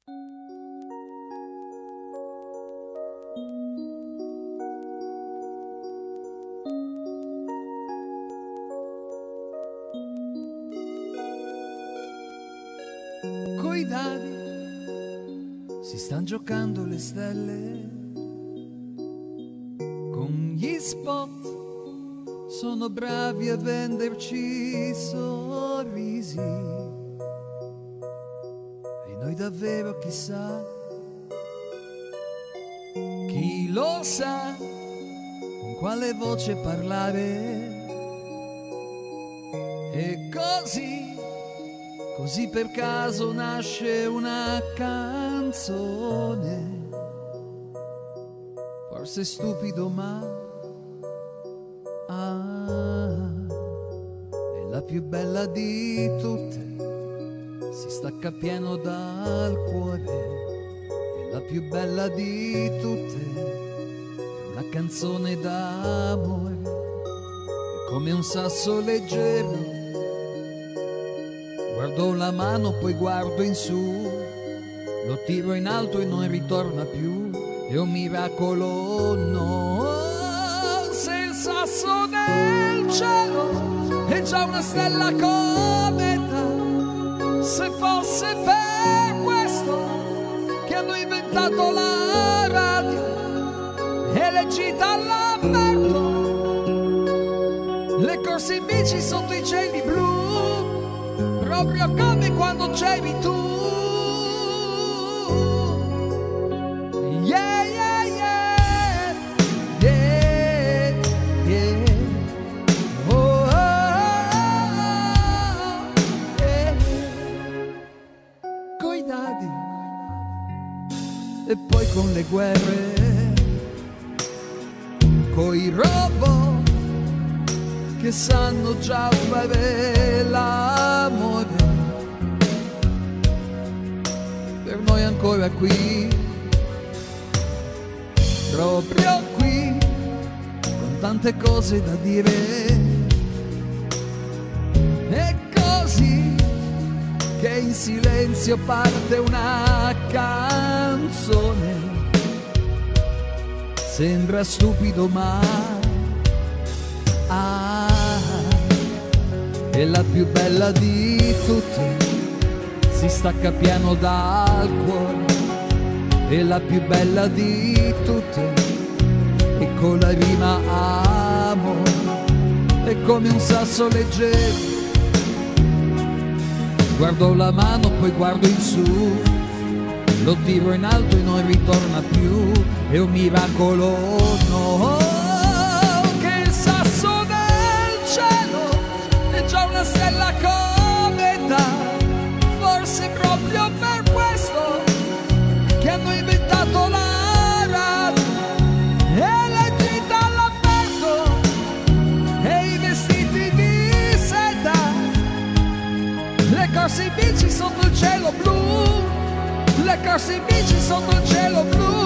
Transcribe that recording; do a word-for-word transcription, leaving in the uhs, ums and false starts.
Coi dadi si stan giocando le stelle, con gli spot sono bravi a venderci sorrisi, e noi davvero chissà, chi lo sa con quale voce parlare. E così Così per caso nasce una canzone, forse stupido ma ah, è la più bella di tutte, si stacca pieno dal cuore, è la più bella di tutte, è una canzone d'amore, è come un sasso leggero. Guardo la mano, poi guardo in su, lo tiro in alto e non ritorna più, è un miracolo, no. Se il sasso nel cielo è già una stella cometa, se fosse per questo che hanno inventato la radio e le gita all'aperto, le corse in bici sotto i cieli blu, proprio come quando c'eri tu. Yeah, yeah, yeah, yeah, yeah. Oh, oh, oh, yeah. Coi dadi e poi con le guerre, coi robot che sanno già fare l'amore, per noi ancora qui, proprio qui, con tante cose da dire. È così che in silenzio parte una canzone, sembra stupido ma ah, è la più bella di tutte, si stacca piano dal cuore, è la più bella di tutte, e con la rima amore, è come un sasso leggero. Guardo la mano, poi guardo in su, lo tiro in alto e non ritorna più, è un miracolo, no. Una stella cometa, forse proprio per questo che hanno inventato la radio e le gita all'aperto e i vestiti di seta, le corse in bici sotto il cielo blu, le corse in bici sotto il cielo blu.